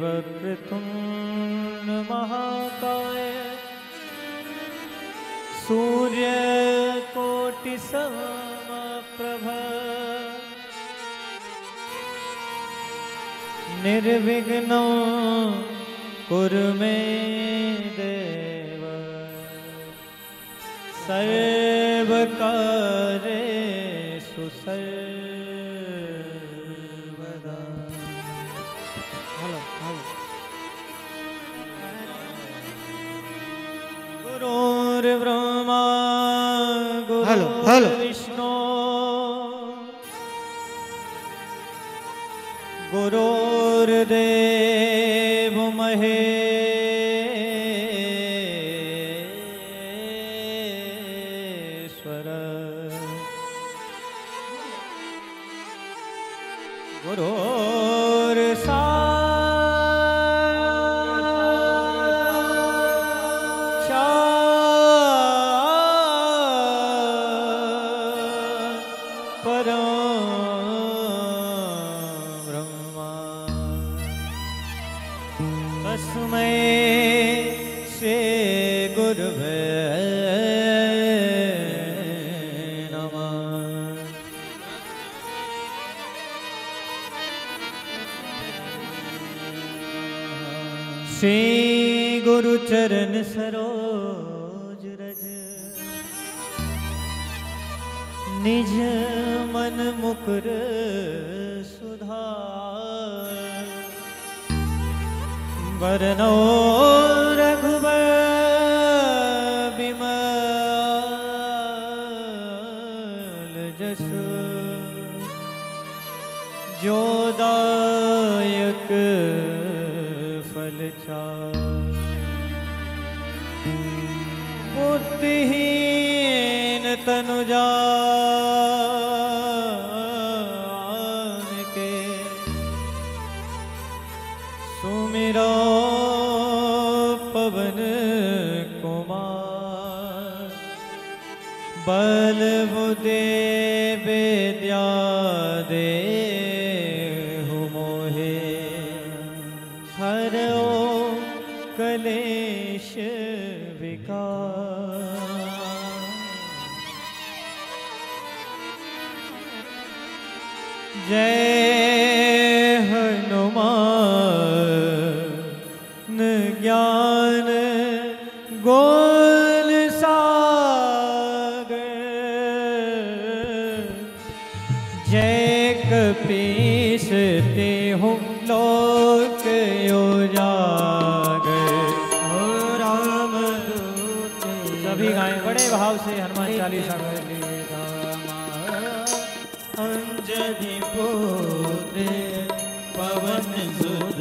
वक्रतुंड महाकाय सूर्यकोटि समप्रभ निर्विघ्नं कुरु मे देव सर्वकार्येषु सर्वदा। गुरुर्ब्रह्मा गुरुर्विष्णु गुरुर्देव महेश्वर गुरुर्साक्षात् परब्रह्म तस्मै श्री गुरुवे नमः। श्री गुरु चरण सरोज रज निज मन मुकुर सुधार वरनो रघुबर बिमल जसु जोदायक फलचार बुद्धिहीन तनु जानिके सुमिरो पवन कुमार बल बुद्धि विद्या देहु मोहे हरो कलेश विकार। जय हनुमान ज्ञान गुण सागर जय कपीस तेहु लोक उजागर। सभी गाएं बड़े भाव से हनुमान चालीसा में। अंजनी पुत्र पवन सुत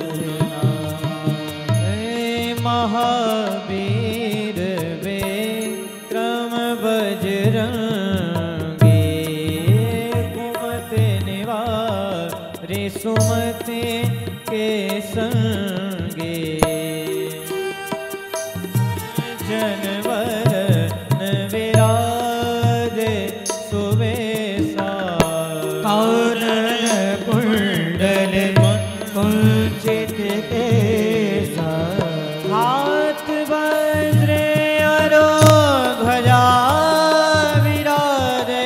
महावीर विक्रम बजरंगी कुमति निवारि सुमति के संगी जनवरन विराजे सुवेशा कुंडल कुंचित केसा हाथ वज्र अरो ध्वजा विराजे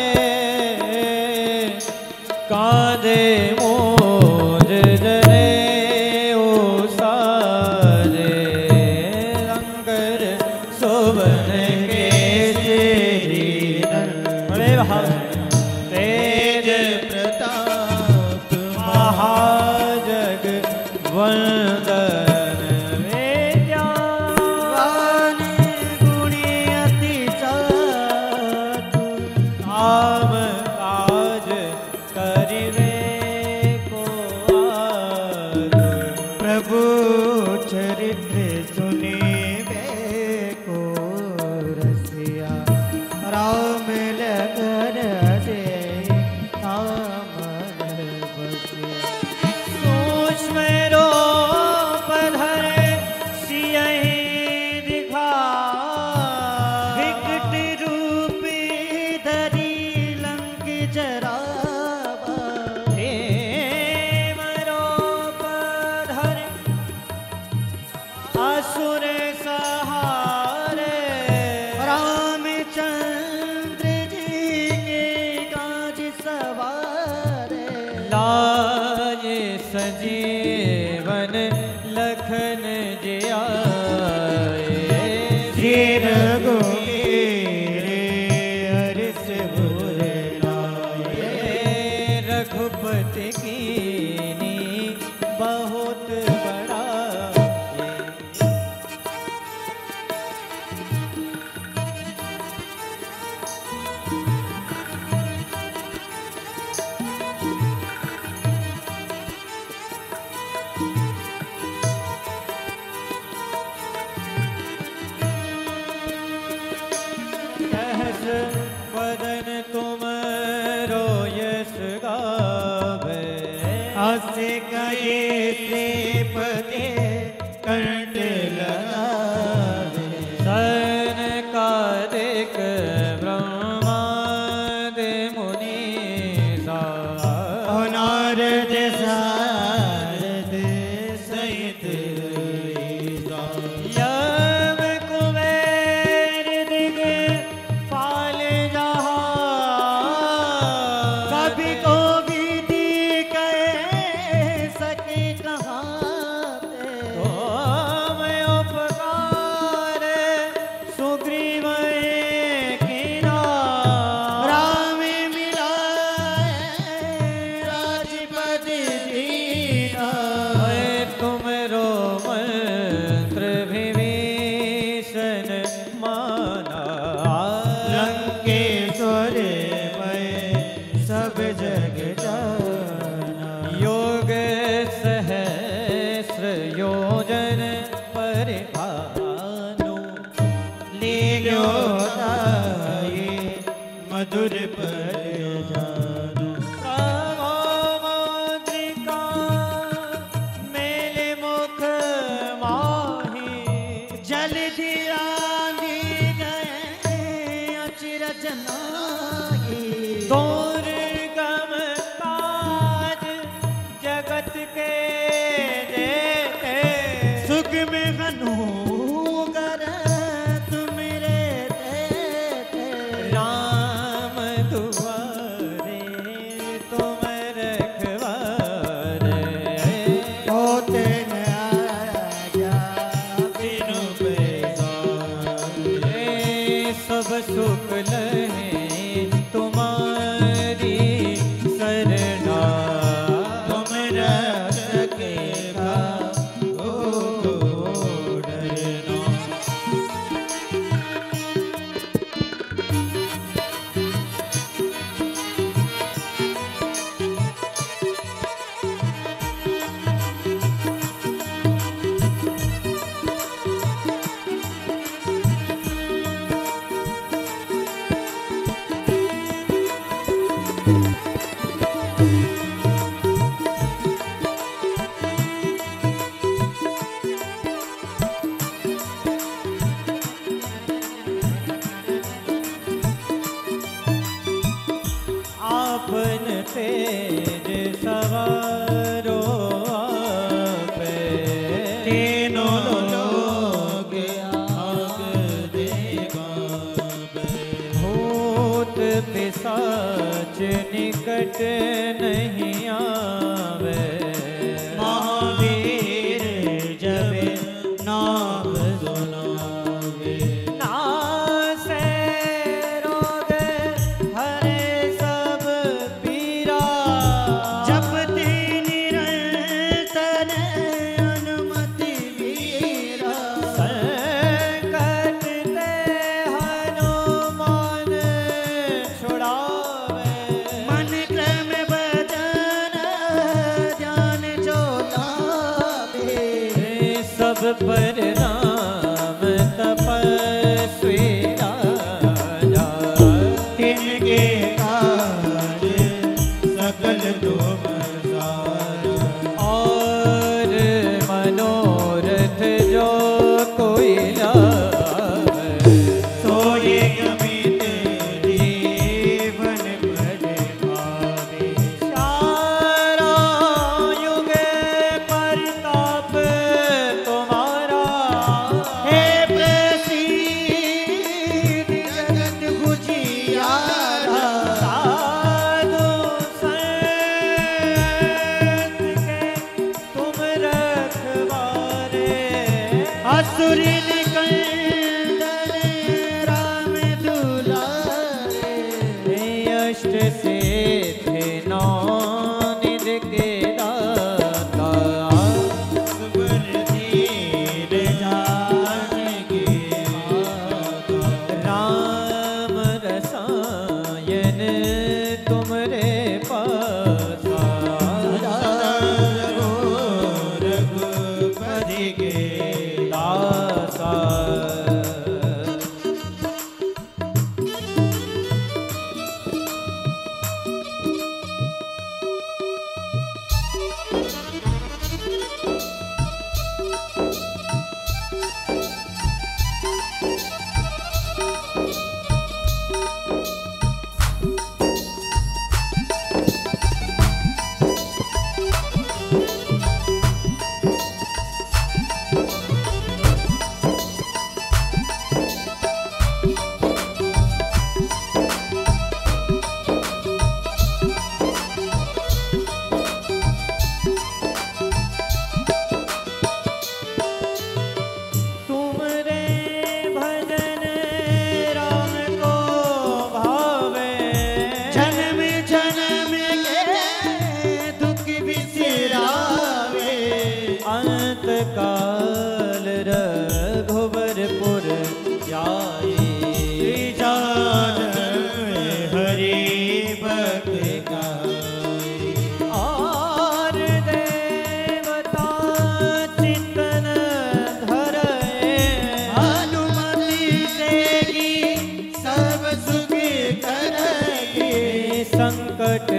कांधे मोज जनेऊ साजे लंगर शोभन केसरी बड़े भाव तेज प्रताप महाजग वंदन विद्यावान गुणी अति चातुर आम काज करिवे को आतुर प्रभु चरित्र सुनिबे को सजीवन लखन जी आए। श्री रघुवीर हर्ष उर लाए। रघुपति कीनी बहुत बड़ा वदन तुम रोयस गावे। हंस गए श्रीपति कंठ लगावे। सनकादिक ब्रह्मादि मुनीसा। नारद सारद सहित ईसा। यम कुबेर दिगपाल जहाँ। कभी को विधि कह सके कहाँ ते। तुम उपकार सुग्रीव कीना। राम मिलाए राजपद दीना। तुमरो मंत्र विभीषण माना। लंकेश्वर मैं सब जग जाना। योग सहस्र योजन परिभानु। ले गयो ताये मधुर पर जानो। प्रभोमुद्रिका मेले मुख माही। जल्दी आंधी गए अचिरज नाही। दुर्गम काज जगत के देते। सुख में हनुगर तुम रे देते। राम दुआरे तुम रखवारे। होते न आजा बिनु पैसारे। सब सुख लहे तुम्हारी सरना। तुम रखे हो डरना। आपन तेज सवारो आपे। तीनों लोग आग देगावे। भूत पिशाच निकट नहीं आवे। महावीर जब नाम सुनावे। नासे रोग हरे सब पीरा। जपते निरंतर अनुमति वीरा। संकट ते हनुमान छुड़ावे। मन क्रम बदन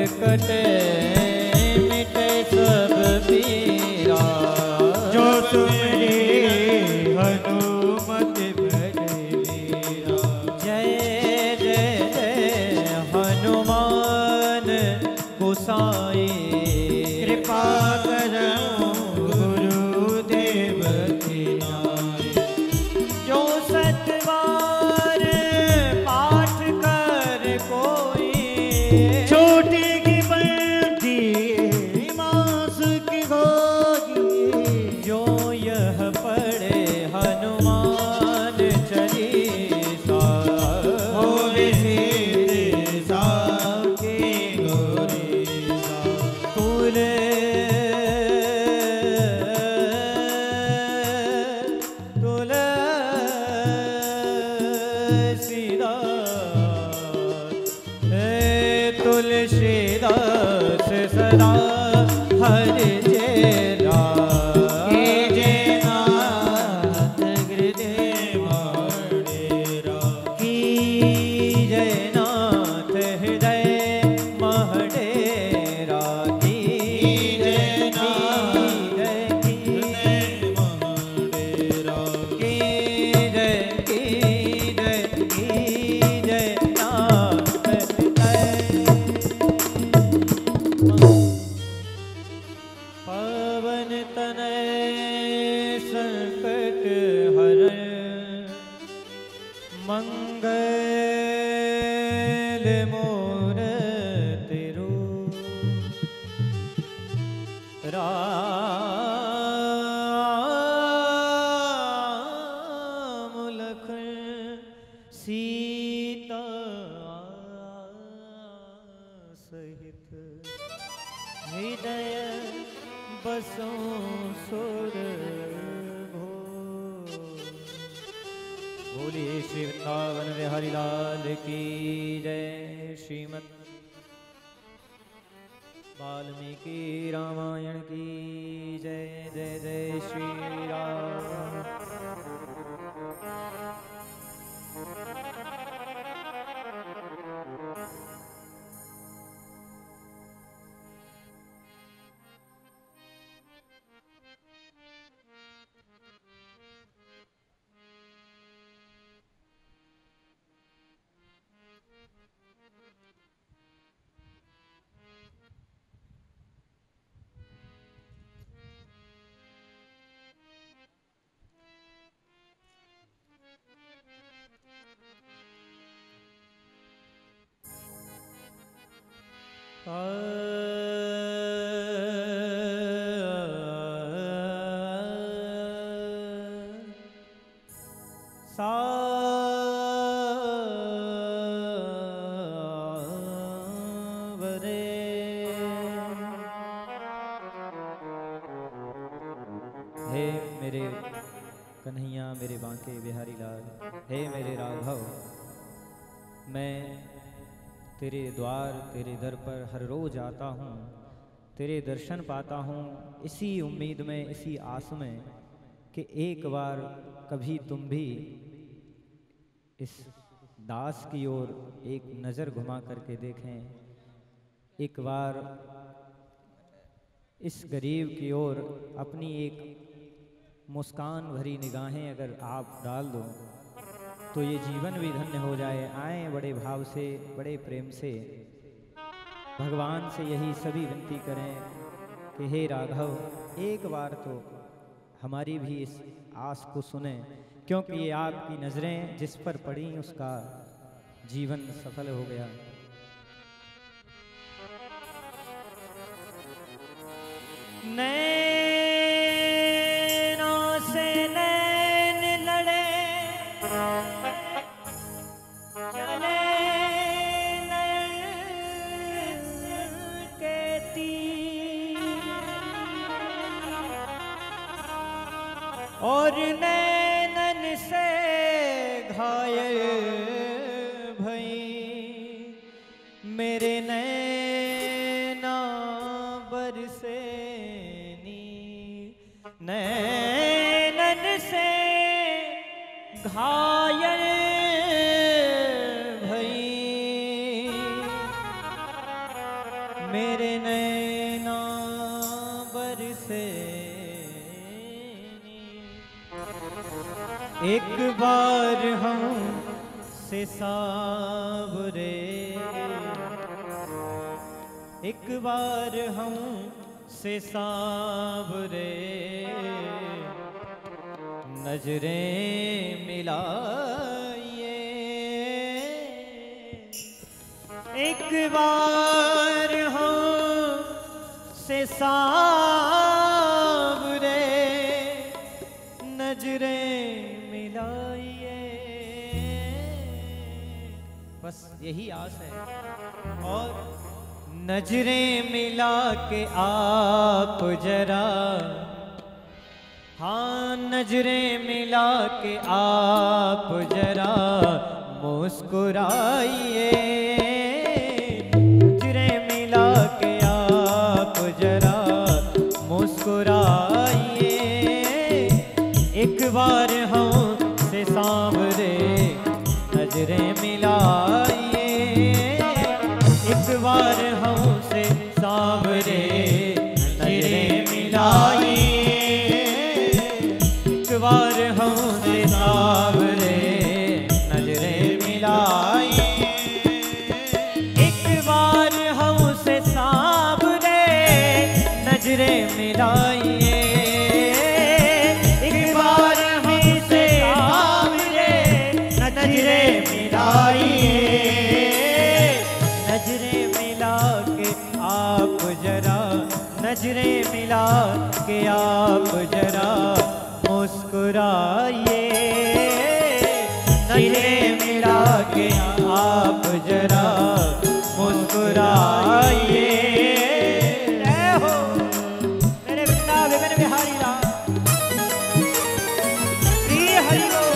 कटे मिटे सब पीरा, जो सुमरे हनुमत बलवीरा। जय जय जय हनुमान गोसाई, कृपा करो गुरुदेव की नाई। जो सतबार पाठ कर कोई, छोटी की बंदी मांस की होगी। जो यह पढ़े हनुमान चालीसा, होवे सिद्धि साके गोरीसा। तुलसीदास सदा हर चेरा, कीजे नाथ हृदय महडेरा। कीजय नाथ हृदय महडेरा, कीजे नाथ कीजय हृदय महडेरा। कीजय कीजय कीजय नाथ हृदय। पवन तनय संकट हरण, मंगल मूरति रूप। राम लखन सीता सहित, हृदय बसो सुर बोलिए श्री वृंदावन बिहारी लाल की जय। श्रीमद् वाल्मीकि रामायण की जय। जय जय श्री राम। हे मेरे कन्हैया मेरे बांके बिहारी लाल, हे मेरे राघव, मैं तेरे द्वार तेरे दर पर हर रोज आता हूँ, तेरे दर्शन पाता हूँ, इसी उम्मीद में इसी आस में कि एक बार कभी तुम भी इस दास की ओर एक नज़र घुमा करके देखें, एक बार इस गरीब की ओर अपनी एक मुस्कान भरी निगाहें अगर आप डाल दो तो ये जीवन भी धन्य हो जाए। आए बड़े भाव से बड़े प्रेम से भगवान से यही सभी विनती करें कि हे राघव एक बार तो हमारी भी इस आस को सुने, क्योंकि ये आपकी नज़रें जिस पर पड़ी उसका जीवन सफल हो गया। नैनों से नैन लड़े चले नयन के तीर, और नैनन से घायल भई मेरे नैना बरसे नैनन से घायल भई एक बार हम से सावरे, एक बार हम से सावरे, नजरें मिलाइए। एक बार हम से सावरे, नजरें मिलाइए। बस यही आस है। और नजरें मिला के आप जरा, हाँ नजरें मिला के आप जरा मुस्कुराइए। नजरें मिला के आप जरा मुस्कुराइए। एक बार हम से सांवरे, नजरें मिलाइए। एक बार हम से सांवरे, नजरें मिलाइए। एक बार हम से सांवरे, नजरें मिलाइए। एक बार हम से सांवरे, नजरें मिलाइए। एक बार हम से सांवरे, नजरें मिलाइए। नजरें मिला के आप जरा, नजरें मिला के आप जरा मुस्कुराइए। नजरें मिला के आप जरा मुस्कुराइए। जय हो मेरे वृंदावन बिहारी लाल, श्री हरि बोल।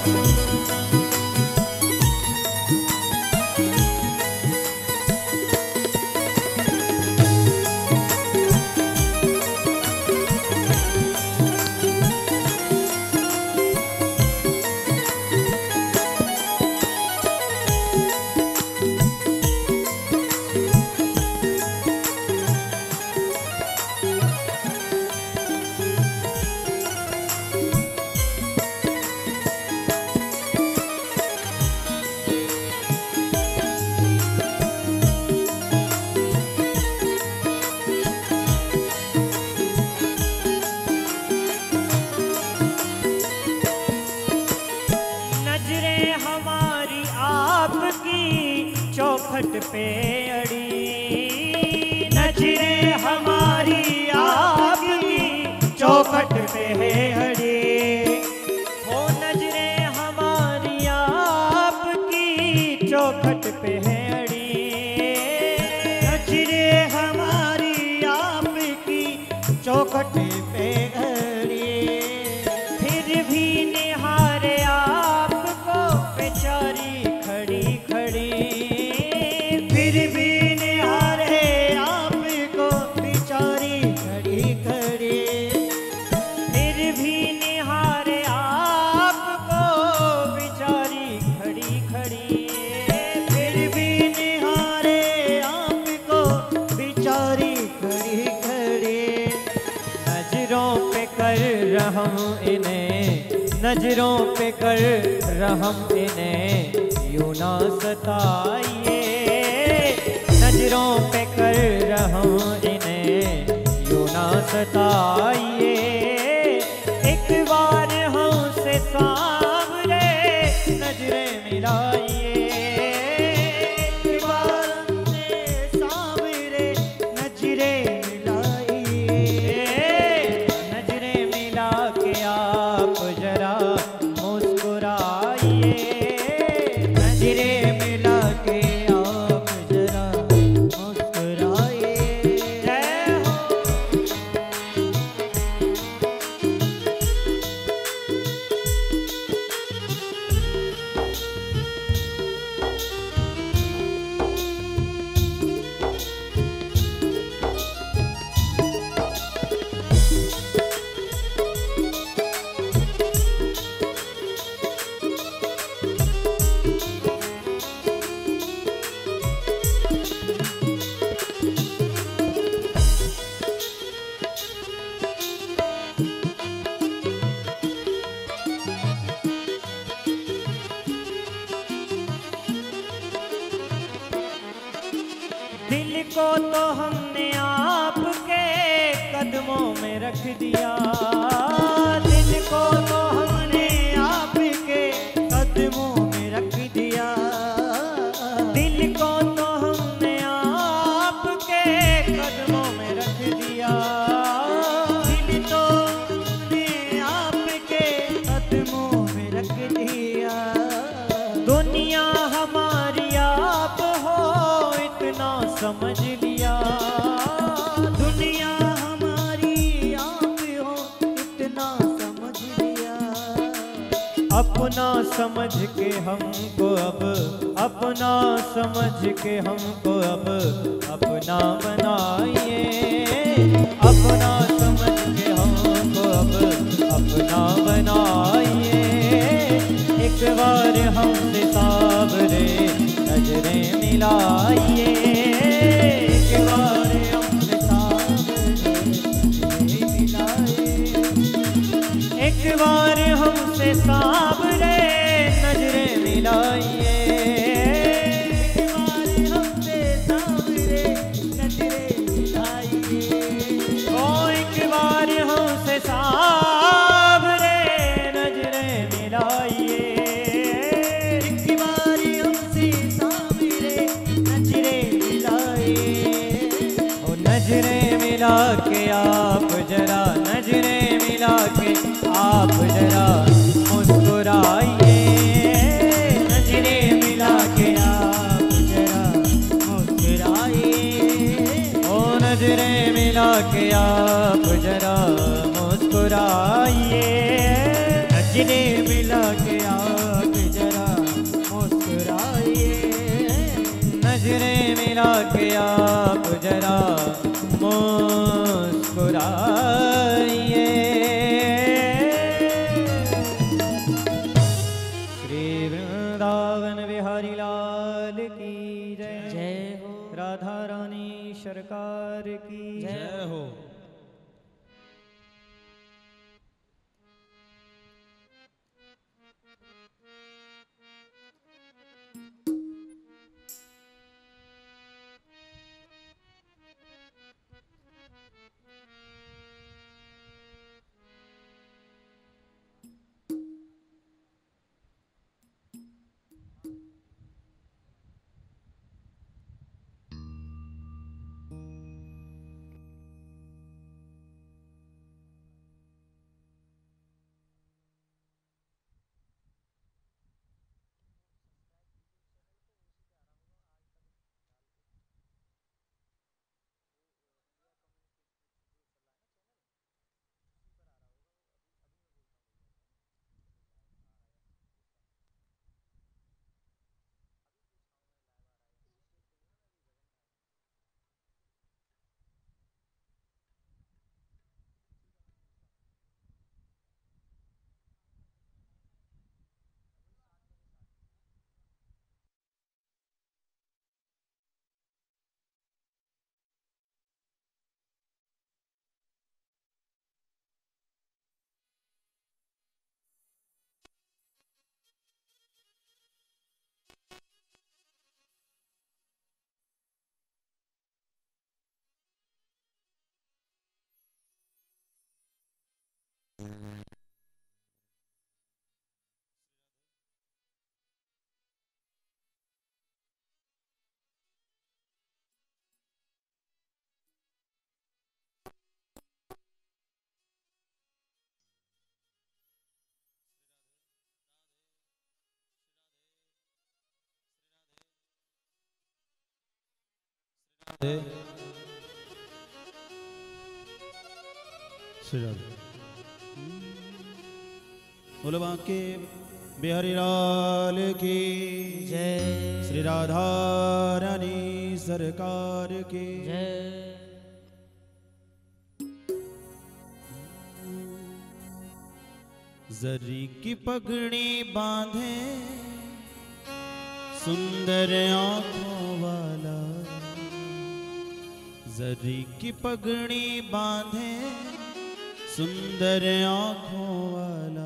चौखट पे अड़ी, नजरें हमारी आपकी चौखट पे है अड़ी। हो नजरें हमारी आपकी चौखट पे है अड़ी। नजरें हमारी आपकी चौखट पे अड़ी। फिर भी निहारे आपको बेचारी खड़ी खड़ी। फिर भी निहारे आपको बेचारी खड़ी खड़ी। फिर भी निहारे आपको बेचारी खड़ी खड़ी। फिर भी निहारे आपको बेचारी खड़ी खड़ी। नजरों पे कर रहम इन्हें, नजरों पे कर रहम इन्हें यूं ना सताइए। नजरों पे कर रहम इन्हें यूं ना सताइए। एक बार हमसे सांवरे, नजरें मिलाइए। एक बार हमसे सांवरे, नजरें मिलाइए। नजरें मिला के आप जरा मुस्कुराइए। नजरें मिला के आप जरा मुस्कुराइए। जय हो को तो हमने आपके कदमों में रख दिया, दिल को तो हमने आपके कदमों में रख दिया, दिल को तो हमने आपके कदमों में रख दिया, दिल तो हमने आपके कदमों में रख दिया। दुनिया हमारी आप हो इतना समझ लिया, दुनिया हमारी आप हो इतना समझ लिया। अपना समझ के हमको अब, अपना समझ के हमको अब अपना बनाइए, अपना समझ के हमको अब अपना बनाइए। एक बार हमसे सावरे नजरें मिलाइए, एक बार हमसे सावरे नजरें मिलाइए, एक बार हमसे सावरे नजरें मिलाइए, एक बार हमसे सावरे नजरें मिलाइए। ओ एक बार हमसे सावरे नजरें मिलाइए, एक बार हमसे सावरे नजरें मिलाइए। ओ नजरें मिला के आप जरा, नजरें मिला के आप जरा मुस्कुराइए, नजरें मिला के आप जरा मुस्कुराइए। ओ नजरें मिला के आप जरा मुस्कुराइए, नजरें मिला के आप जरा मुस्कुराइए, नजरें मिला के आप जरा मुस्कुराइए। श्री वृंदावन बिहारी लाल की जय, जय हो। राधा रानी सरकार की जय हो। बोलो बांके बिहारी लाल की जय, श्री राधा रानी सरकार की जय। जरी की पगड़ी बांधे सुंदर आंखों वाला, जरी की पगड़ी बांधे सुंदर आंखों वाला,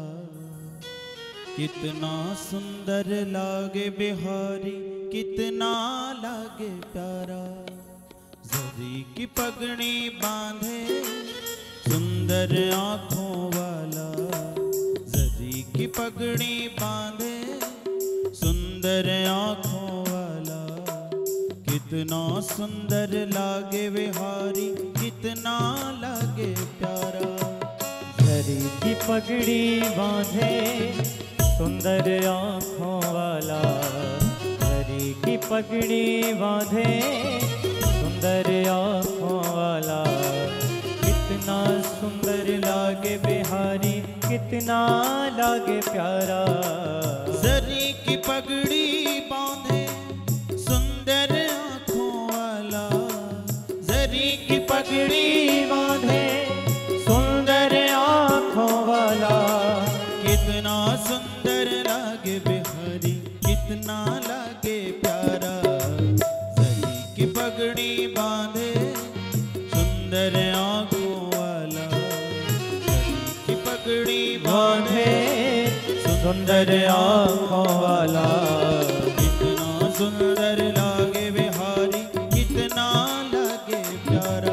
कितना सुंदर लागे बिहारी कितना लागे प्यारा। जरी की पगड़ी बांधे सुंदर आँखों वाला, जरी की पगड़ी बांधे सुंदर आँखों वाला, कितना सुंदर लागे विहारी, कितना लागे प्यारा। जरी की पगड़ी बांधे सुंदर आँखों वाला, जरी की पगड़ी बांधे सुंदर आँखों वाला, कितना सुंदर लागे बिहारी, कितना लागे प्यारा। जरी की पगड़ी बांधे सुंदर आँखों वाला, जरी की पगड़ी बांधे सुंदर आँखों वाला, कितना सुंदर लागे बिहारी, कितना लागे प्यारा। जरी की पगड़ी बांधे सुंदर आँखों वाला, जरी की पगड़ी बांधे सुंदर आँखों वाला, कितना सुंदर लागे बिहारी, कितना लागे प्यारा।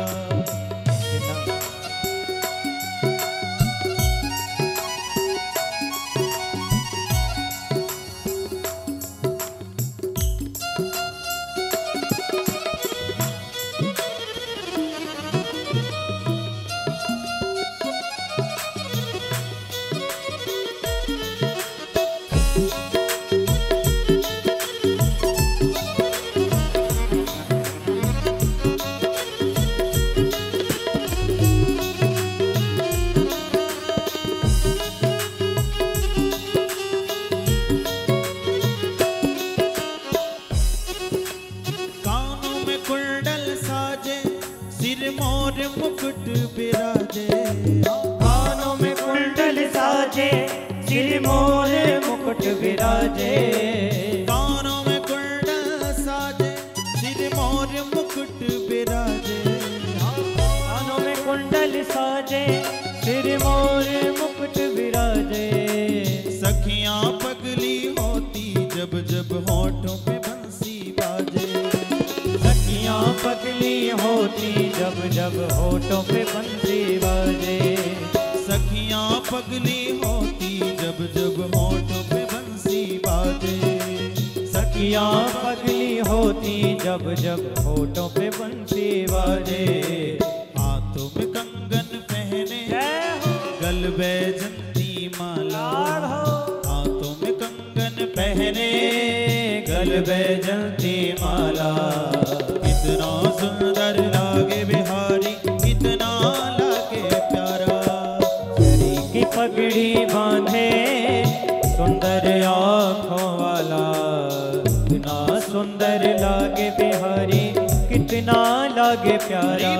मोर मुकुट बिराजे, कानों में कुंडल साजे, सिर मोर मुकुट बिराजे। कानों में कुंडल साजे, सिर मोर मुकुट बिराजे। कानों में कुंडल साजे, सिर मोर मुकुट बिराजे। सखियां पगली होती जब जब होठों पे बंसी बाजे, सखियां पगली होती जब जब होठों पे बंसी बाजे। सखियां पगली होती जब जब होठों पे बंसी बाजे। सखियां पगली होती जब जब होठों पे बंसी बाजे। हाथों में कंगन पहने गल बैजंती माला, हाथों में कंगन पहने गल बैजंती माला। कितना सुंदर लागे बिहारी, कितना लागे प्यारा। जरी की पगड़ी बांधे सुंदर आँखों वाला, कितना सुंदर लागे बिहारी, कितना लागे प्यारा।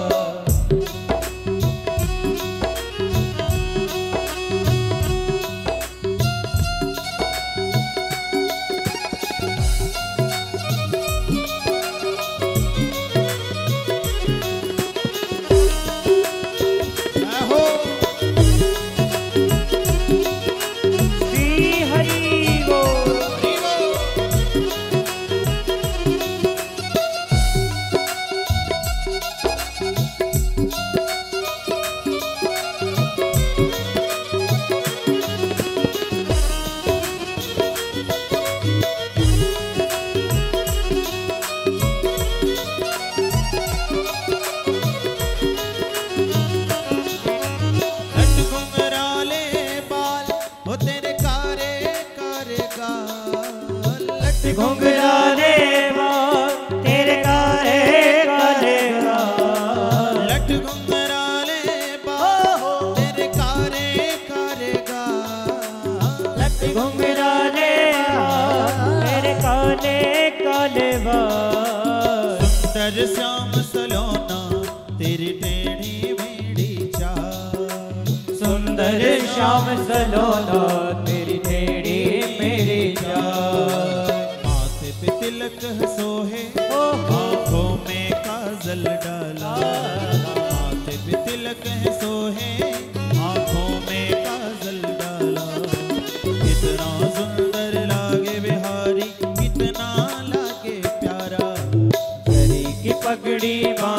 घुंघराले बाल तेरे काले काले गाल, लट घुंघराले बाल तेरे काले काले गाल। लट घुंघराले बाल तेरे काले काले बाल। सुंदर श्याम सलोना तेरी टेढ़ी मेढ़ी चाल, सुंदर श्याम सलोना तेरी टेढ़ी मेरी चाल। तिलक सोहे आँखों में काजल डाला, माथे पे तिलक है सोहे आँखों में काजल डाला। कितना सुंदर लागे बिहारी, कितना लागे प्यारा। जरी की पगड़ी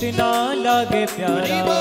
कितना लागे प्यारा।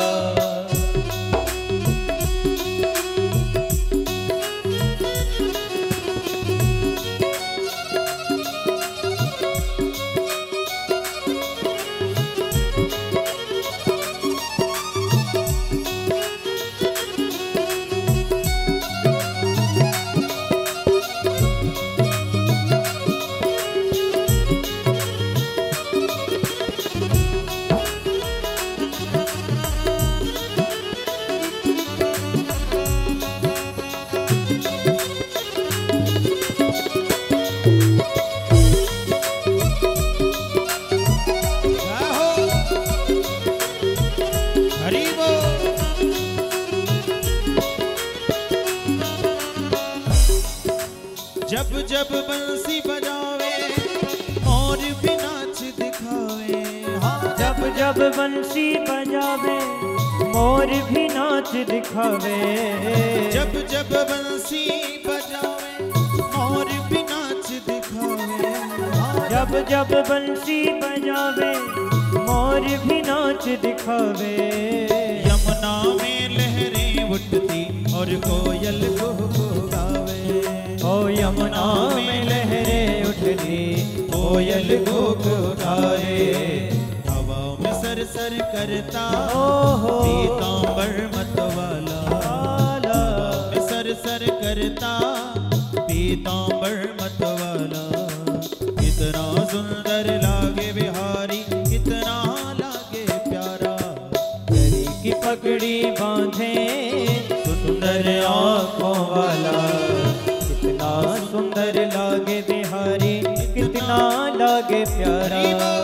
जब जब बंसी बजावे और भी नाच दिखावे। हाँ जब जब बंसी बजावे मोर भी नाच दिखावे। जब जब बंसी बजावे और भी नाच दिखावे। हाँ जब जब बंसी बजावे मोर भी नाच दिखावे। यमुना में लहरें उठती और कोयल को गावे। ओ यमुना में लहरें उठती कोयल को उठाए। हवा में सर सर करता ओहो पीतांबर मतवाला। हवा में सर सर करता पीतांबर मतवाला। कितना सुंदर लागे बिहारी कितना लागे प्यारा। गरी की पगड़ी बांधे सुंदर आँखों वाला। कितना सुंदर लागे बिहारी कितना लागे प्यारा।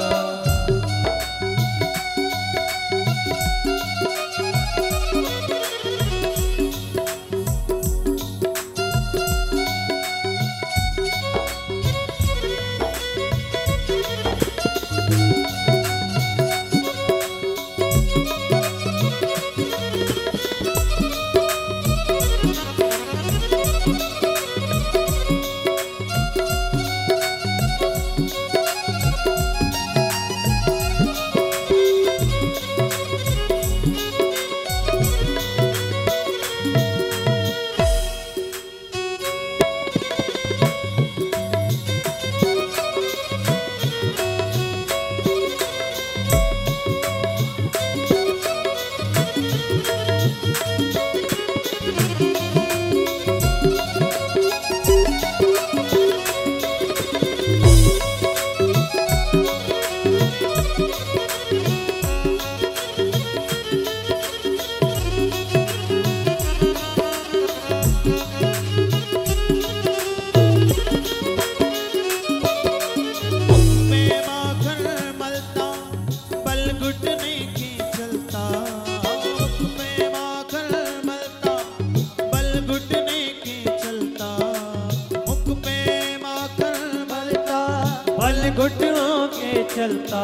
घुटनों के चलता।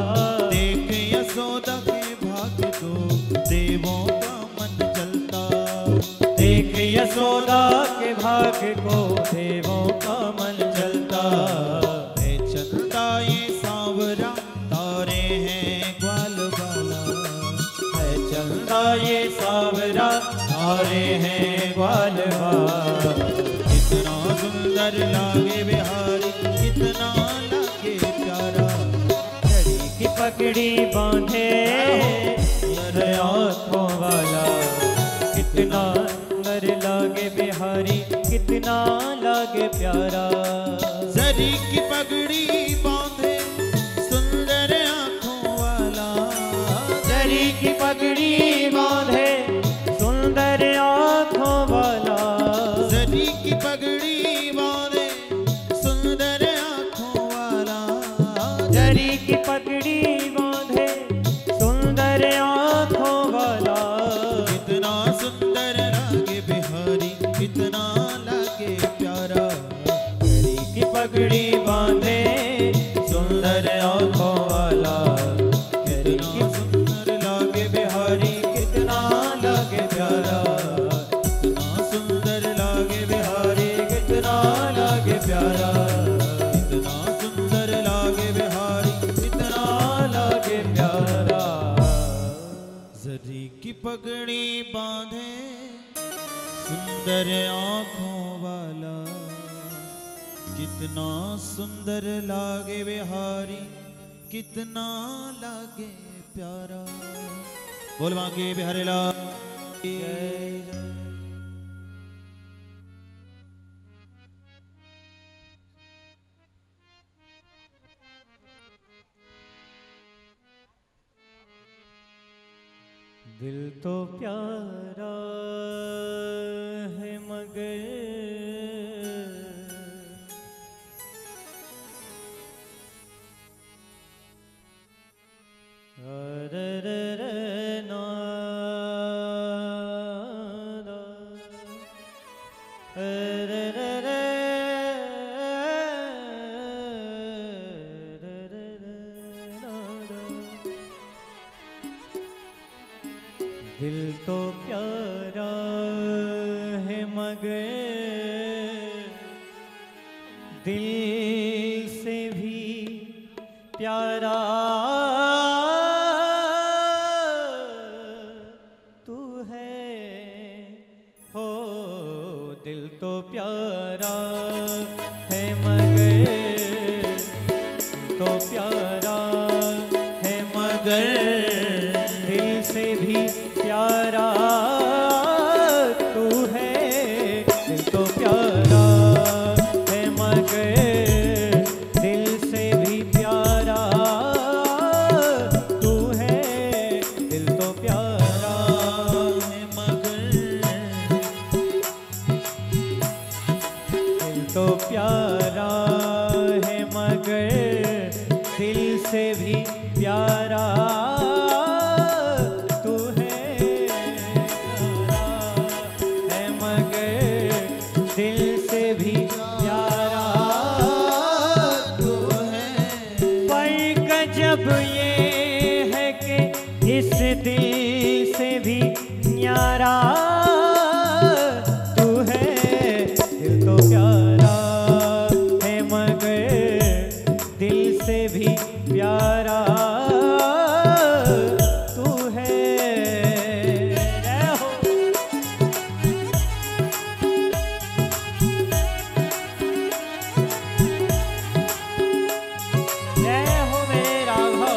देख यशोदा के भाग्य को देवों का मन जलता। देख यशोदा के भाग्य को देवों का मन जलता। है चंदा ये सांवरा तारे हैं ग्वाल वाला। है चंदा ये सांवरा तारे हैं ग्वाल वाला। कितना सुंदर लागे बिहारी कितना लागे प्यारा। घड़ी की पगड़ी बांधे नर आँखों वाला। कितना नर लागे बिहारी कितना लागे प्यारा। जरी की पगड़ी बांधे सुंदर आँखों वाला। जरी की पगड़ी बांधे सुंदर आँखों वाला। जरी की पगड़ी बांधे सुंदर आँखों वाला। जरी की पगड़ी बांधे सुंदर आँखों वाला। कितना सुंदर लागे बिहारी कितना लागे प्यारा। जरी की पगड़ी बांधे सुंदर आँखों वाला। जरी की सुंदर लागे बिहारी कितना लागे प्यारा। कितना सुंदर लागे बिहारी कितना लागे प्यारा। कितना सुंदर लागे बिहारी कितना लागे प्यारा। पगड़ी बांधे सुंदर आँखों वाला, कितना सुंदर लागे बिहारी, कितना लागे प्यारा। बोल मांगे बिहारी लाल की जय। दिल तो प्यारा है मगर दिल तो प्यारा है मगर दिल से भी प्यारा तू है हो। दिल तो प्यारा है मगर तो प्यारा है मगर दिल से भी प्यारा तू है। दिल तो प्यारा है मगर दिल से भी प्यारा तू है। दिल तो प्यारा है मगर दिल तो प्यारा है मगर दिल से भी प्यारा इस दिल से भी न्यारा तू है। दिल तो प्यारा है मगर दिल से भी प्यारा तू है। जय हो मेरे राघव।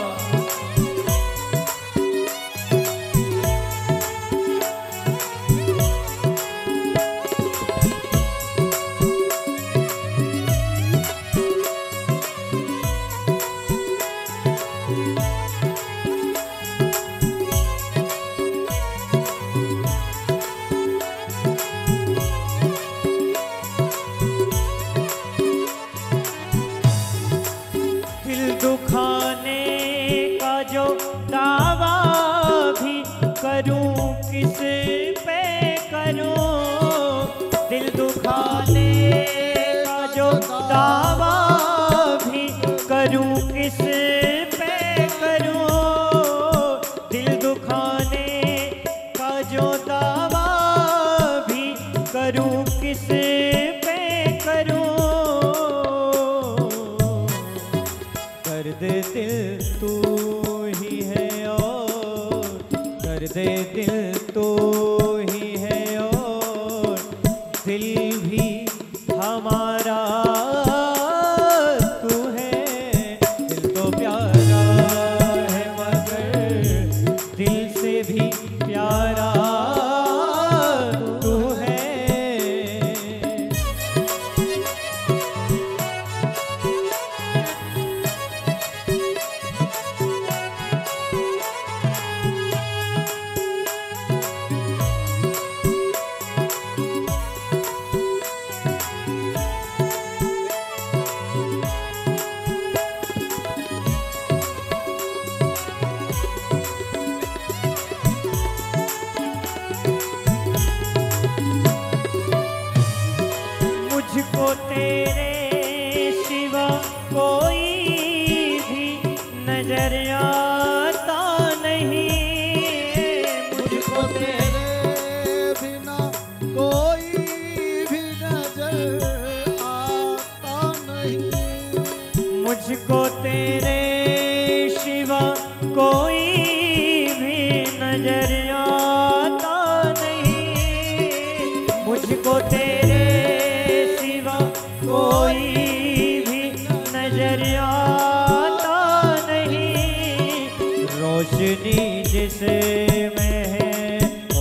दुखाने का जो दावा भी करूं किस पे करूं। दिल दुखाने का जो दावा भी करूं किस पे करूं। दिल दुखाने का जो दावा भी करूं किस पे करूं। दर्द दिल तू ही है और दर्द दिल तू ही है और दिल भी हमारा तू है। दिल तो प्यारा है मगर दिल से भी प्यारा तू है। मुझको तेरे सिवा कोई भी नजर आता नहीं। मुझको तेरे बिना कोई भी नजर आता नहीं। मुझको तेरे सिवा कोई भी नजर तेरे सिवा कोई भी नजर आता नहीं, रोशनी जिसे में है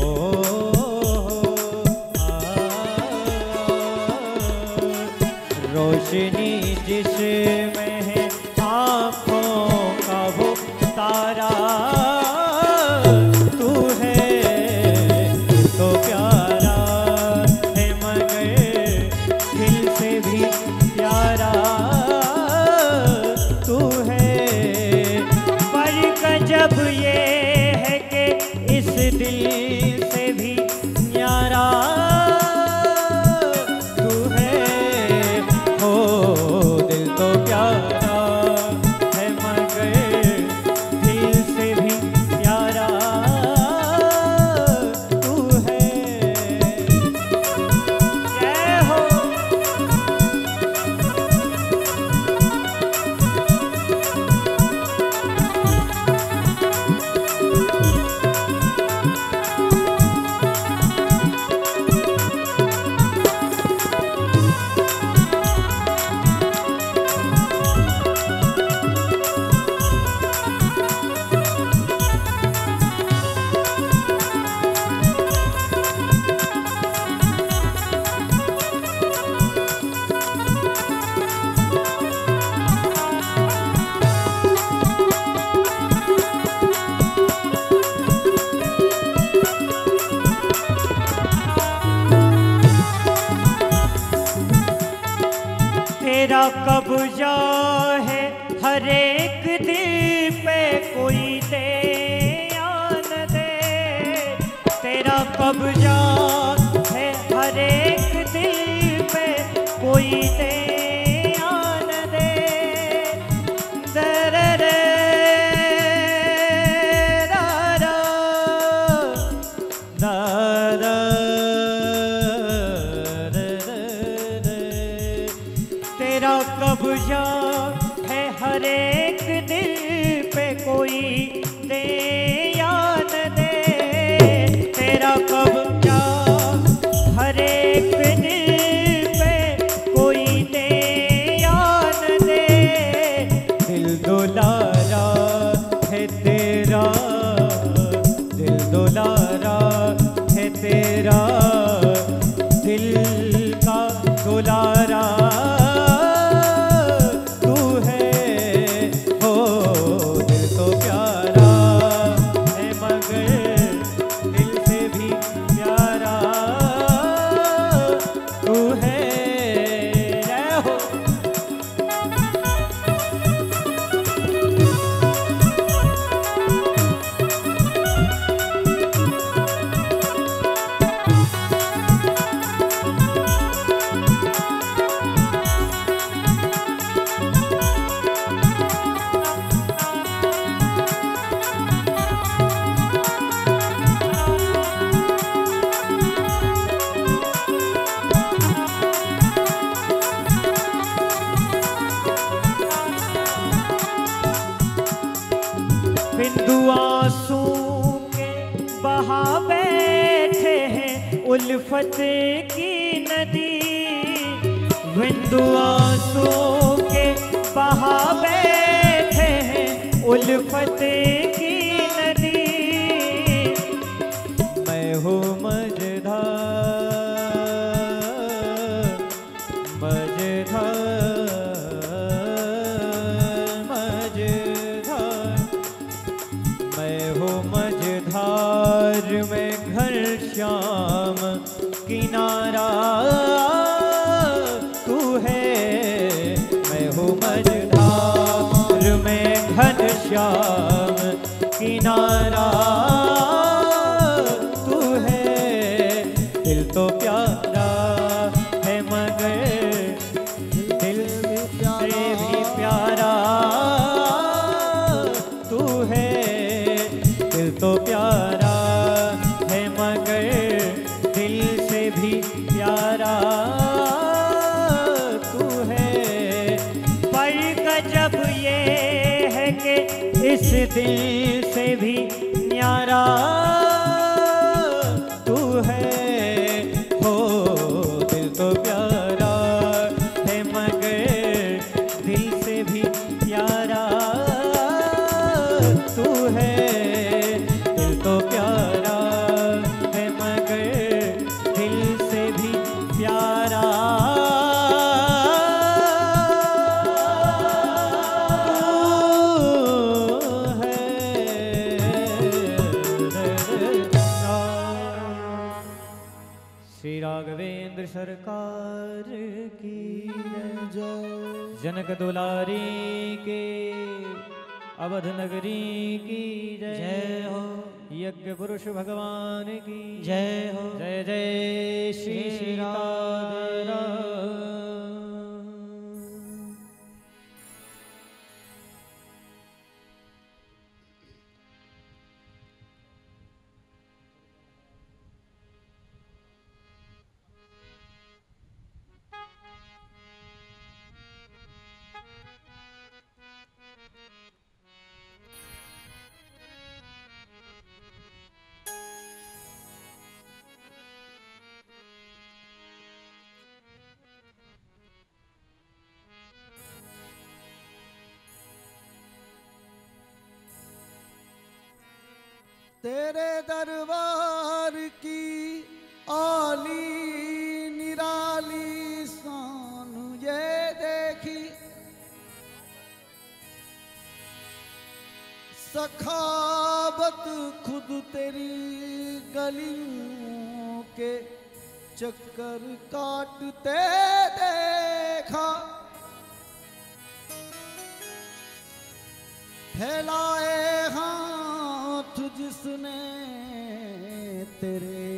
रोशनी जिसमें है आँखों का वो तारा, तू है तो प्यारा है मगर दिल से भी प्यारा तू है। पर गजब ये है कि इस दिल से भी न्यारा दिल तो प्यारा है मगर दिल से भी प्यारा तू है। जय हो। तेरा कब्जा है हर एक दिल पे, कोई दे या न दे। तेरा कब्जा है हर एक दिल पे, कोई दे या न दे। दररे दारा दारा तेरा कब्जा है हर एक दिल पे, कोई दे या न दे। तेरा कब्जा हर एक दिल पे, कोई दे या न दे। दिल दुलारा है तेरा, दिल दुलारा है तेरा, दिल का दुलारा बिंदु आंसू के बहा बैठे हैं उल्फत की नदी। बिंदु आंसू के बहा बैठे हैं उल्फत की नदी। मैं हूँ मझधार मझधार मैं हूँ मझधार में घनश्याम किनारा तू है। मैं हूँ मझधार में घनश्याम किनारा तू है। दिल तो प्यारा है मगर दिल से भी प्यारा तू है। दिल तो प्यारा है मगर दिल से भी प्यारा तू है। पर गजब ये है कि इस दिल से भी न्यारा तू है। हो श्री राघवेंद्र सरकार की जय। जनक दुलारी के अवध नगरी की जय हो। यज्ञ पुरुष भगवान की जय हो। जय जय श्री राधा। तेरे दरबार की आली निराली शान ये देखी, सखावत खुद तेरी गलियों के चक्कर काटते देखा। फैलाए हाथ जिसने तेरे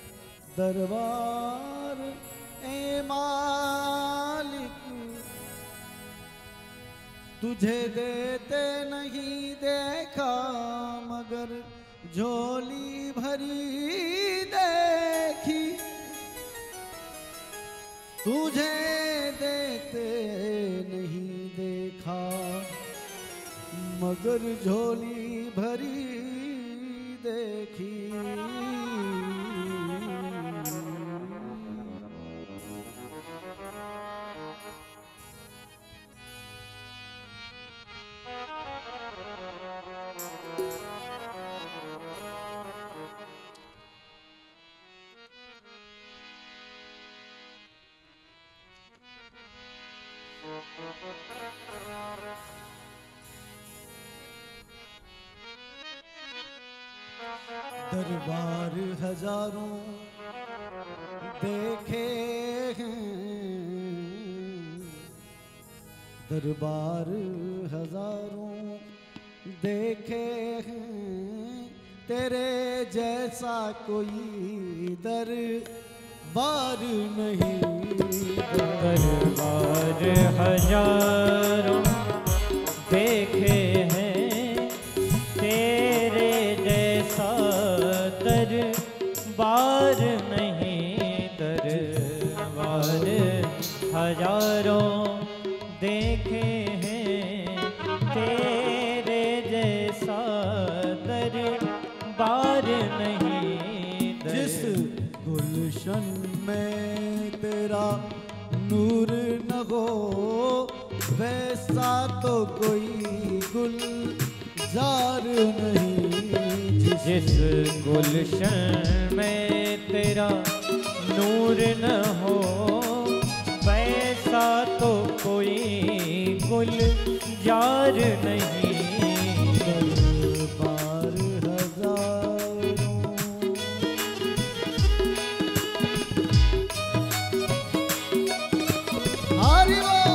दरबार ए मालिक, तुझे देते नहीं देखा मगर झोली भरी देखी। तुझे देते नहीं देखा मगर झोली भरी देखी। दरबार हजारों देखे हैं, दरबार हजारों देखे हैं, तेरे जैसा कोई दरबार नहीं। दरबार हजारों देखे हैं, तेरे जैसा दरबार नहीं। दरबार हजारों देखे हैं, तेरे जैसा दरबार नहीं। जिस गुलशन में तेरा नूर न हो, वैसा तो कोई गुलजार नहीं। जिस गुलशन में तेरा नूर न हो, वैसा तो कोई गुलजार नहीं। दरबार हजारों हरि बोल।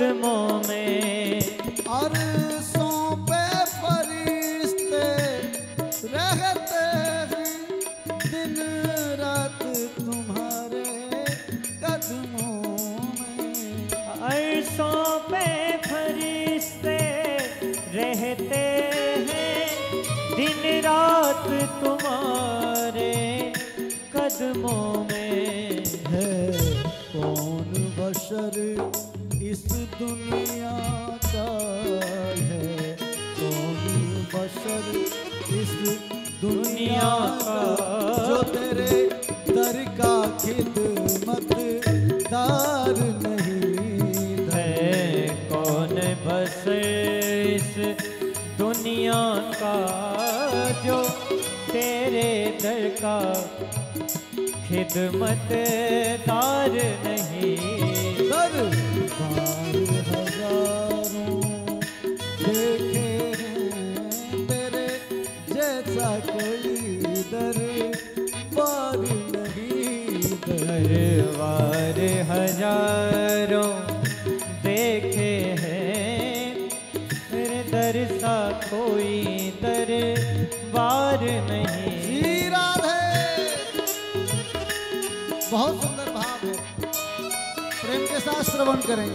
कदमों में। अरसों पे फरिश्ते रहते हैं, दिन रात तुम्हारे कदमों में। अरसों पे फरिश्ते रहते हैं, दिन रात तुम्हारे कदमों में। है कौन बशर इस दुनिया का, है कौन बशर इस दुनिया का, जो तेरे दर का खिदमतदार नहीं। है कौन बस इस दुनिया का, जो तेरे दर का खिदमतदार नहीं। दरबार हजारों देखे हैं, तेरे जैसा कोई दरबार नहीं। दरबार हजारों देखे हैं, तेरे दर सा कोई दरबार नहीं। श्री राधे। बहुत सुंदर भाव है, प्रेम के साथ श्रवण करेंगे।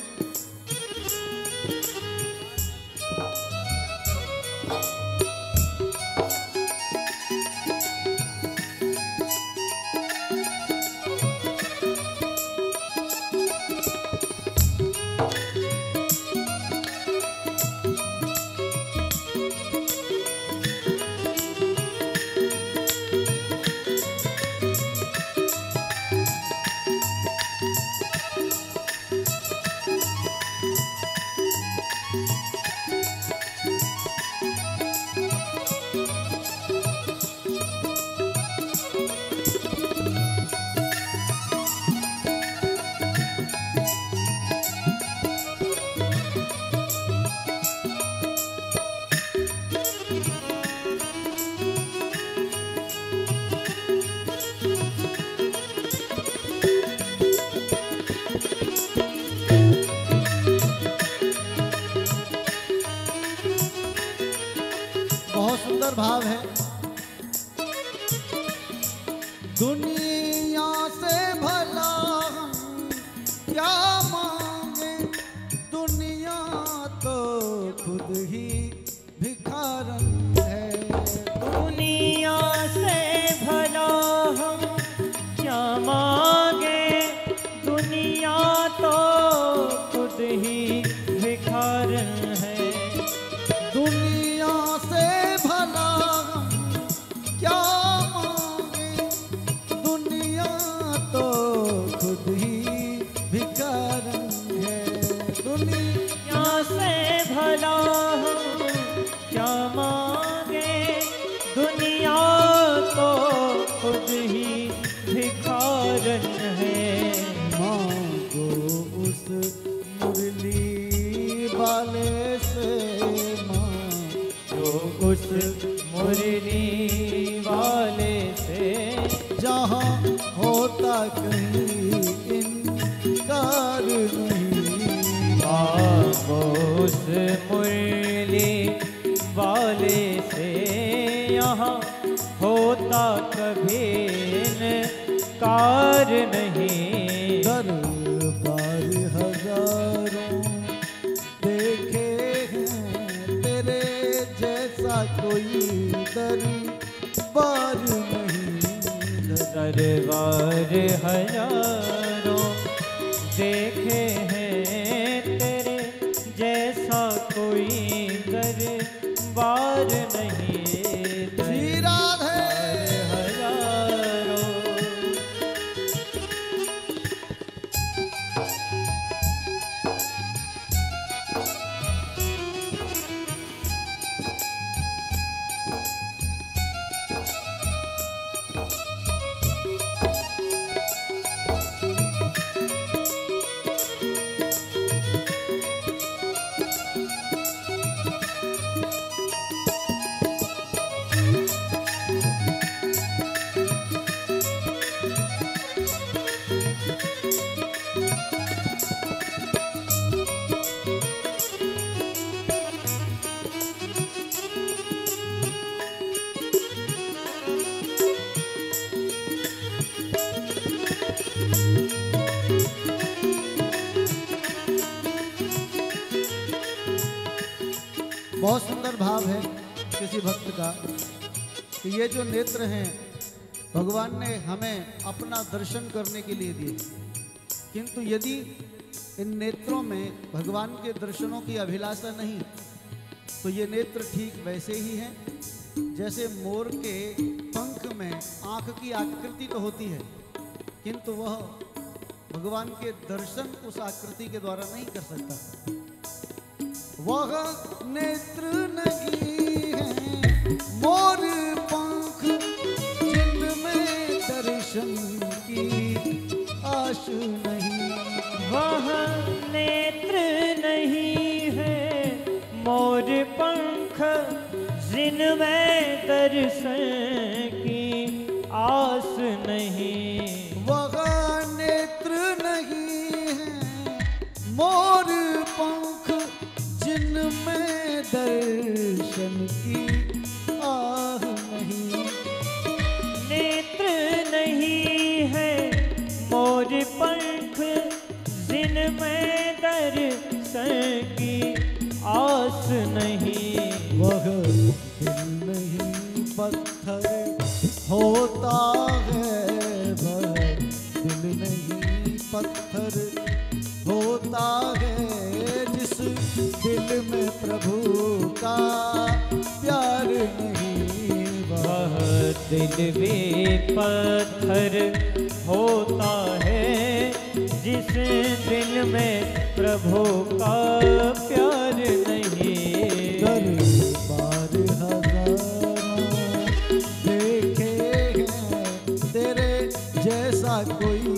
बहुत सुंदर भाव है। दुनिया से भला हम क्या मांगे, दुनिया तो खुद ही भिखारन है। दुनिया से भला हम क्या मांगे, दुनिया तो खुद ही भिखारन है। दुनिया से भला हम क्या मांगे, दुनिया तो खुद ही भिखारन है। दुनिया से भला हम क्या मांगे, दुनिया तो खुद ही भिखारन है। मांगो उस मुरली वाले से, जो उस मुरली वाले से, जहाँ होता कहीं इनकार नहीं। मांगो उस मुरली वाले से, यहाँ होता कभी इनकार नहीं। दरबार हजारों देखे हैं, तेरे जैसा कोई दरबार नहीं। दरबार हजारों देखे हैं, तेरे जैसा कोई दरबार नहीं। श्री राधे। हजारों बहुत सुंदर भाव है किसी भक्त का कि ये जो नेत्र हैं भगवान ने हमें अपना दर्शन करने के लिए दिए, किंतु यदि इन नेत्रों में भगवान के दर्शनों की अभिलाषा नहीं तो ये नेत्र ठीक वैसे ही हैं जैसे मोर के पंख में आँख की आकृति तो होती है, किंतु वह भगवान के दर्शन उस आकृति के द्वारा नहीं कर सकता। वह नेत्र नहीं है मोर पंख जिनमें दर्शन की आश नहीं। वह नेत्र नहीं है मोर पंख जिनमें दर्शन की आस नहीं। वह नेत्र नहीं है मोर पंख जिनमें दर्शन की आह नहीं। नेत्र नहीं है मोर पंख जिनमें दर्शन की आस नहीं। वह दिल नहीं पत्थर होता है, वह दिल नहीं पत्थर होता है जिस दिल में प्रभु का प्यार नहीं। वह दिल भी पत्थर होता है जिस दिल में प्रभु का प्यार नहीं। दरबार हजारों देखे हैं तेरे जैसा कोई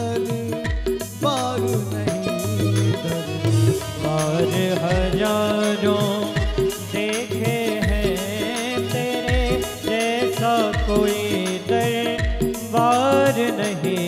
दरबार नहीं। दरबार हजारों देखे हैं तेरे जैसा कोई दरबार नहीं।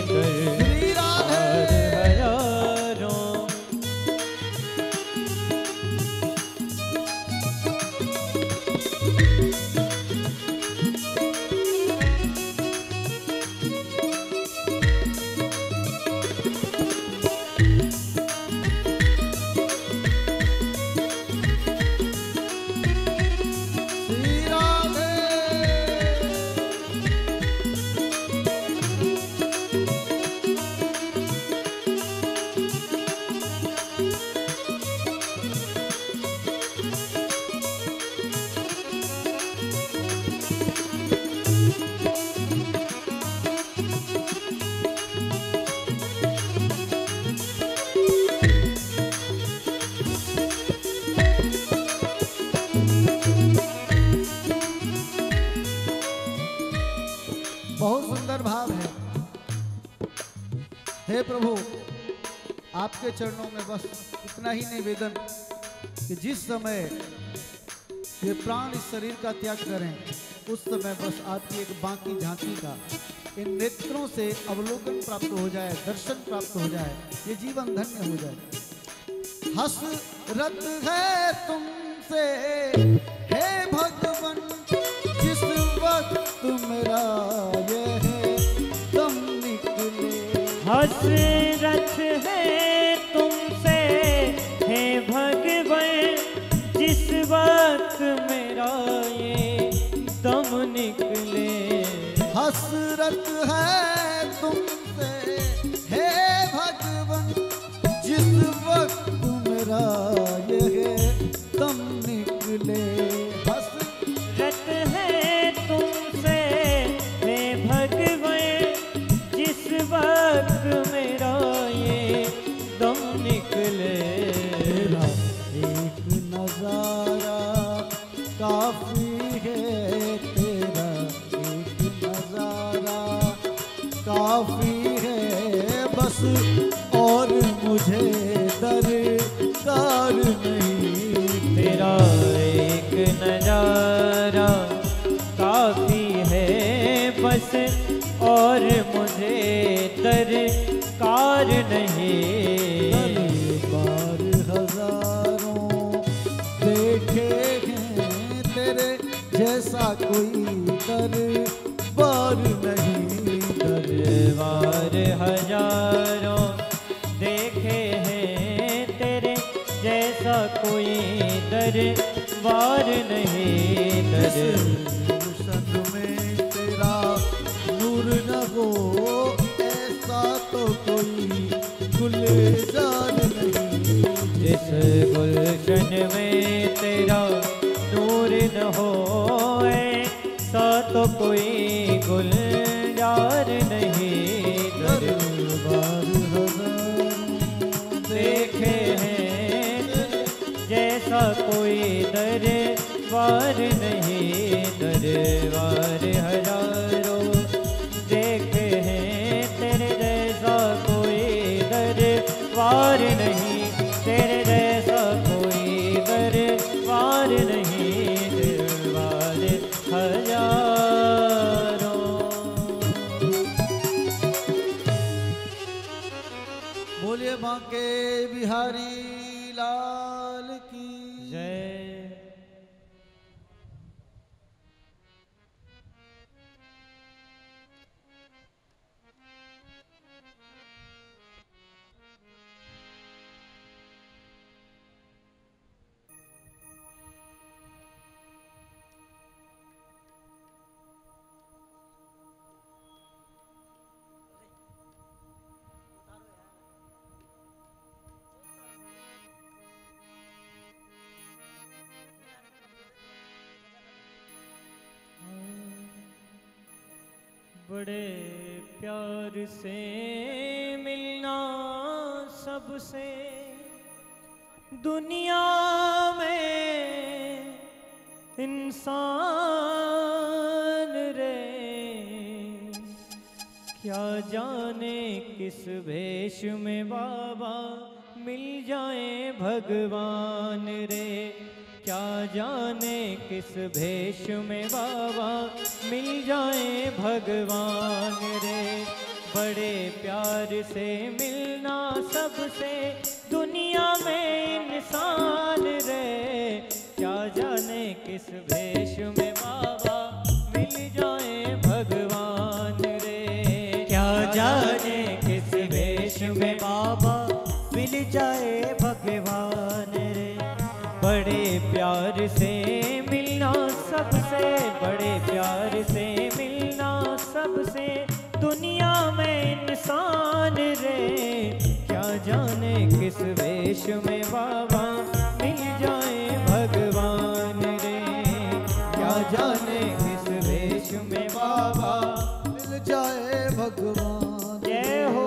हे प्रभु, आपके चरणों में बस इतना ही निवेदन कि जिस समय ये प्राण इस शरीर का त्याग करें उस समय बस आपकी एक बाकी झांकी का इन नेत्रों से अवलोकन प्राप्त हो जाए, दर्शन प्राप्त हो जाए, ये जीवन धन्य हो जाए। हसरत है तुमसे हे भगवन, जिस वक्त मेरा ये है दम निकले। हसरत है तुमसे हे भगवन, जिस वक्त मेरा ये दम निकले। हसरत है तुमसे हे भगवन, जिस वक्त मेरा ये दम निकले। हसरत है तुमसे हे भगवन, जिस वक्त मेरा ये दम निकले। तेरा एक नजारा काफी है, तेरा एक नजारा काफी है, बस और मुझे दरकार नहीं। तेरा एक नजारा काफी है, बस और मुझे दरकार नहीं। बार हजारों देखे हैं तेरे जैसा कोई दरबार नहीं। दरबार हजारों देखे हैं तेरे जैसा कोई दरबार नहीं। गुलशन में तेरा नूर न हो, ऐसा तो कोई गुलजार नहीं। जिस गुलशन में तेरा नूर न हो, ऐसा तो कोई गुलजार नहीं। दरबार देखे हैं जैसा कोई दरबार नहीं। दरबार हजारों देखे हैं, तेरे जैसा कोई दरबार नहीं। तेरे जैसा कोई दरबार नहीं। दरबार हजारों। बोलिए बांके बिहारी लाल की जय। बड़े प्यार से मिलना सबसे दुनिया में इंसान रे। क्या जाने किस भेष में बाबा मिल जाए भगवान रे। क्या जाने किस भेष में बाबा मिल जाए भगवान रे। बड़े प्यार से मिलना सबसे दुनिया में इंसान रे। क्या जाने किस भेष में बाबा मिल जाए भगवान रे। क्या जाने किस भेष में बाबा मिल जाए भगवान रे। बड़े प्यार से मिलना सबसे, बड़े प्यार से मिलना सबसे दुनिया में इंसान रे। क्या जाने किस वेश में बाबा मिल जाए भगवान रे। क्या जाने किस वेश में बाबा मिल जाए भगवान। जय हो।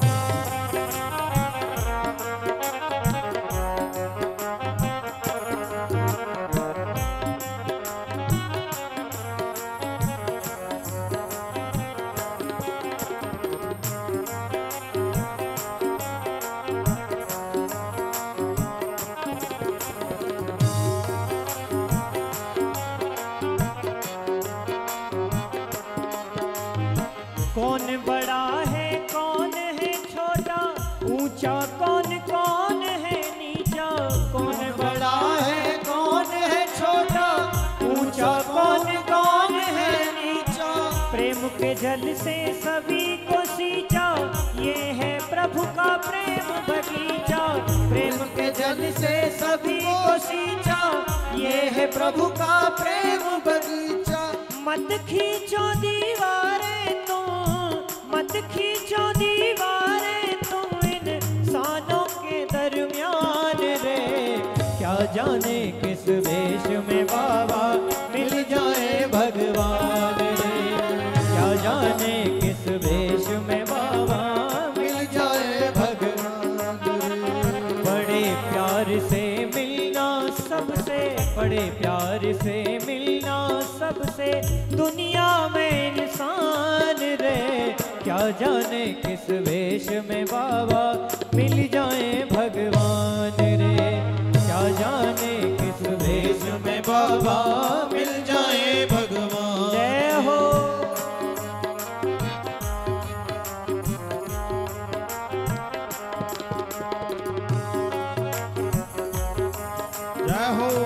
कौन बड़ा है कौन है छोटा, ऊंचा कौन कौन है नीचा। कौन बड़ा है कौन है छोटा, ऊंचा कौन कौन है नीचा। प्रेम के जल से सभी को सींचा, ये है प्रभु का प्रेम बगीचा। प्रेम के जल से सभी को सींचा, ये है प्रभु का प्रेम बगीचा। मत खींचो दीवारें तुम, मत खींचो दीवारें तुम इंसानों के दरमियान रे। क्या जाने किस वेश में बाबा मिल जाए भगवान रे। क्या जाने किस वेश में बाबा मिल जाए भगवान रे। बड़े प्यार से मिलना सबसे, बड़े प्यार से मिलना सबसे दुनिया में इंसान रे। क्या जाने किस वेश में बाबा मिल जाए भगवान रे। क्या जाने किस वेश में बाबा मिल जाए भगवान। जय हो। जय हो।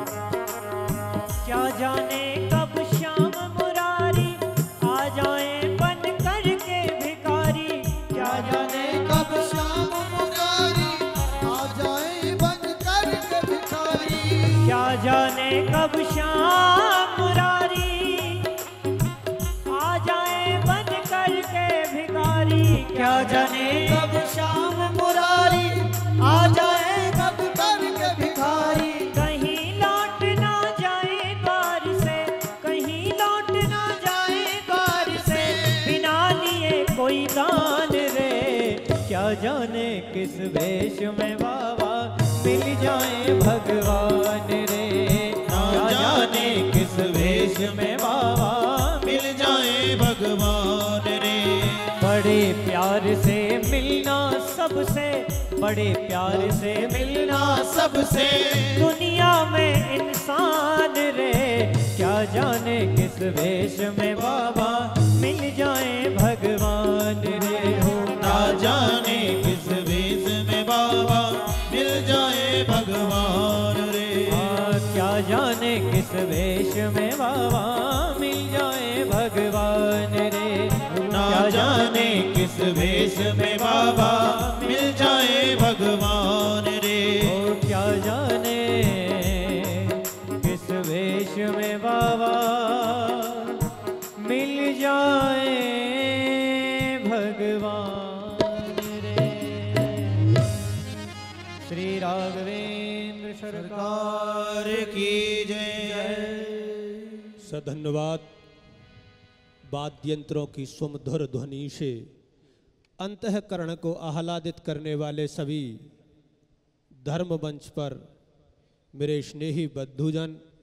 क्या जाने कब श्याम मुरारी आ जाए जाने कब श्याम मुरारी आ जाए बन कर के भिखारी। क्या जाने कब श्याम मुरारी आ जाए कब कर के भिखारी। कहीं लौट ना जाए द्वार से, कहीं लौट ना जाए द्वार से, बिना लिए कोई दान रे। क्या जाने किस वेश में बाबा मिल जाए भगवान रे। क्या जाने किस वेश में बाबा मिल जाए भगवान रे। बड़े प्यार से मिलना सबसे, बड़े प्यार से मिलना सबसे दुनिया में इंसान रे। क्या जाने किस वेश में बाबा मिल जाए भगवान रे। हो ना जाने किस वेश में बाबा मिल जाए भगवान रे। क्या जाने किस वेश में बाबा मिल जाए भगवान रे। ना जाने किस वेश में बाबा मिल जाए भगवान रे। क्या जाने किस वेश में बाबा मिल जाए भगवान रे। श्री राघवेंद्र सरकार की जय। सधन्यवाद। वाद्यंत्रों की सुमधुर ध्वनि से अंतःकरण को आह्लादित करने वाले सभी धर्म मंच पर मेरे स्नेही बंधुजन